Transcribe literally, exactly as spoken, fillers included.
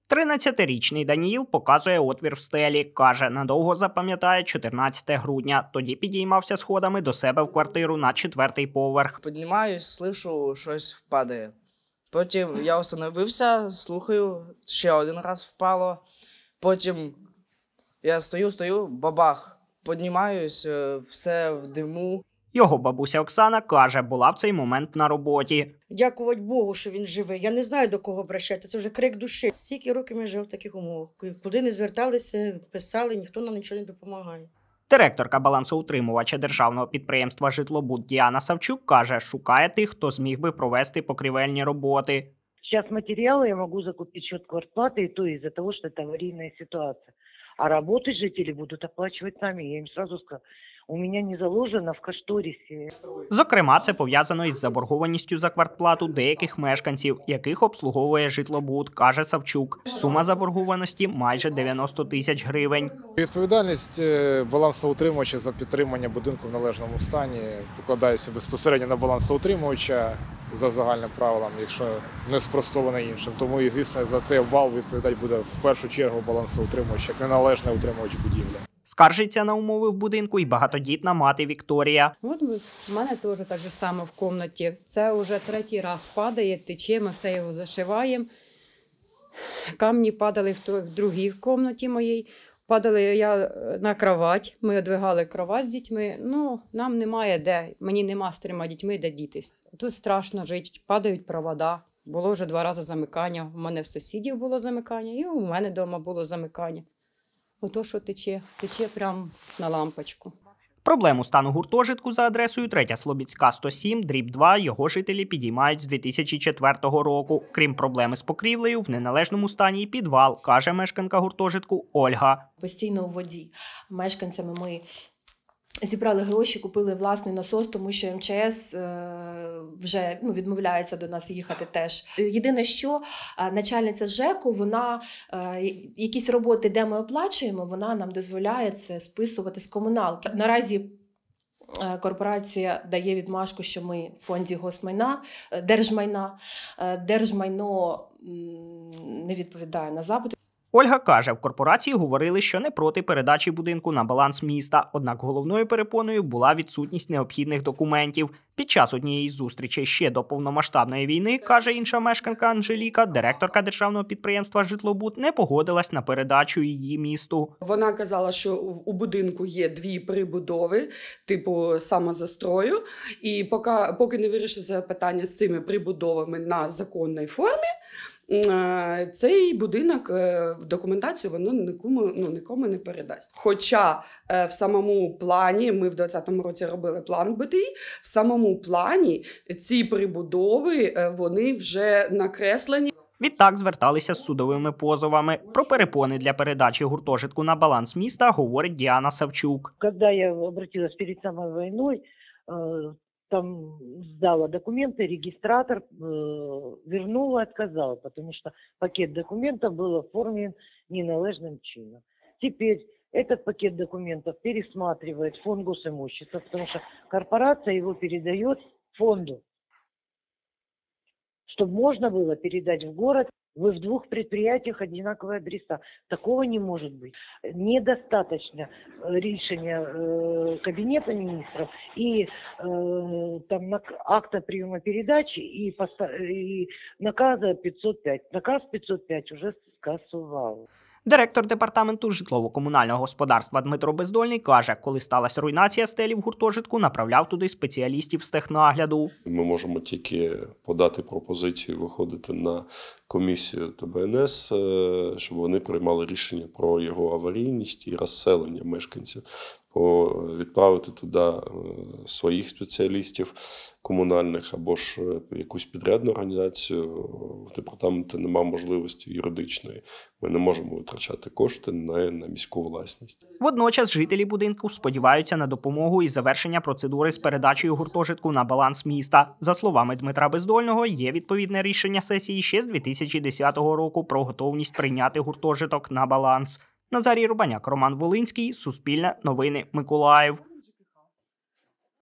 тринадцятирічний Даніїл показує отвір в стелі. Каже, надовго запам'ятає чотирнадцяте грудня. Тоді підіймався сходами до себе в квартиру на четвертий поверх. Піднімаюсь, слышу, щось впадає. Потім я остановився, слухаю, ще один раз впало. Потім я стою, стою, бабах, піднімаюсь, все в диму. Його бабуся Оксана каже, була в цей момент на роботі. Дякувати Богу, що він живий. Я не знаю, до кого обращатися. Це вже крик душі. Стільки років ми живемо в таких умовах. Куди не зверталися, писали, ніхто нам нічого не допомагає. Директорка балансоутримувача державного підприємства «Житлобуд» Діана Савчук каже, шукає тих, хто зміг би провести покрівельні роботи. Сейчас материалы я могу закупить счет квартплаты, и то из-за того, что это аварийная ситуация. А работы жители будут оплачивать сами. Я им сразу сказала, у меня не заложено в кошторисі. Зокрема, це пов'язано із заборгованістю за квартплату деяких мешканців, яких обслуговує «Житлобуд», каже Савчук. Сума заборгованості – майже дев'яносто тисяч гривень. Відповідальність балансоутримувача за підтримання будинку в належному стані покладається безпосередньо на балансоутримувача за загальним правилам, якщо не спростоване іншим. Тому, і, звісно, за цей обвал відповідати буде в першу чергу балансоутримувач, як неналежний утримувач будівлі. Скаржиться на умови в будинку і багатодітна мати Вікторія. От в мене теж так же само в кімнаті. Це вже третій раз падає, тече, ми все його зашиваємо. Камні падали в другій кімнаті моїй. Падали я на кровать, ми одвигали кровать з дітьми. Ну, нам немає де, мені нема з трьома дітьми, де дітись. Тут страшно жити, падають провода. Було вже два рази замикання. У мене в сусідів було замикання і у мене вдома було замикання. Ото, що тече, тече прямо на лампочку. Проблему стану гуртожитку за адресою Третя Слобідська, сто сім, дріб два його жителі підіймають з дві тисячі четвертого року. Крім проблеми з покрівлею, в неналежному стані і підвал, каже мешканка гуртожитку Ольга. Постійно у воді. Мешканцями ми зібрали гроші, купили власний насос, тому що ем че ес вже ну, відмовляється до нас їхати теж. Єдине, що начальниця ЖЕКу, вона якісь роботи, де ми оплачуємо, вона нам дозволяє це списувати з комуналки. Наразі корпорація дає відмашку, що ми в фонді госмайна, держмайна, держмайно не відповідає на запит. Ольга каже, в корпорації говорили, що не проти передачі будинку на баланс міста, однак головною перепоною була відсутність необхідних документів. Під час однієї з зустрічей ще до повномасштабної війни, каже інша мешканка Анжеліка, директорка державного підприємства «Житлобуд» не погодилась на передачу її місту. Вона казала, що у будинку є дві прибудови, типу самозастрою, і поки, поки не вирішиться питання з цими прибудовами на законній формі, цей будинок в документацію воно нікому, ну, нікому не передасть. Хоча в самому плані, ми в двадцятому році робили план БТІ, в самому плані ці прибудови, вони вже накреслені. Відтак зверталися з судовими позовами. Про перепони для передачі гуртожитку на баланс міста говорить Діана Савчук. Коли я обратилась перед самою війною, там сдала документы, регистратор э, вернула, отказала, потому что пакет документов был оформлен неналежным чином. Теперь этот пакет документов пересматривает фонд госимущества, потому что корпорация его передает фонду, чтобы можно было передать в город. Вы в двух предприятиях одинаковые адреса. Такого не может быть. Недостаточно решения э, Кабинета министров и э, там, акта приема передачи и, и наказа пятьсот пять. Наказ пятьсот пять уже скасував. Директор департаменту житлово-комунального господарства Дмитро Бездольний каже, коли сталася руйнація стелі в гуртожитку, направляв туди спеціалістів з технагляду. Ми можемо тільки подати пропозицію, виходити на комісію Те Бе Ен Ес, щоб вони приймали рішення про його аварійність і розселення мешканців. Відправити туди своїх спеціалістів комунальних або ж якусь підрядну організацію. В департаменті немає можливості юридичної. Ми не можемо витрачати кошти на, на міську власність. Водночас жителі будинку сподіваються на допомогу і завершення процедури з передачею гуртожитку на баланс міста. За словами Дмитра Бездольного, є відповідне рішення сесії ще з дві тисячі десятого року про готовність прийняти гуртожиток на баланс. Назарій Рубаняк, Роман Волинський, Суспільне новини, Миколаїв.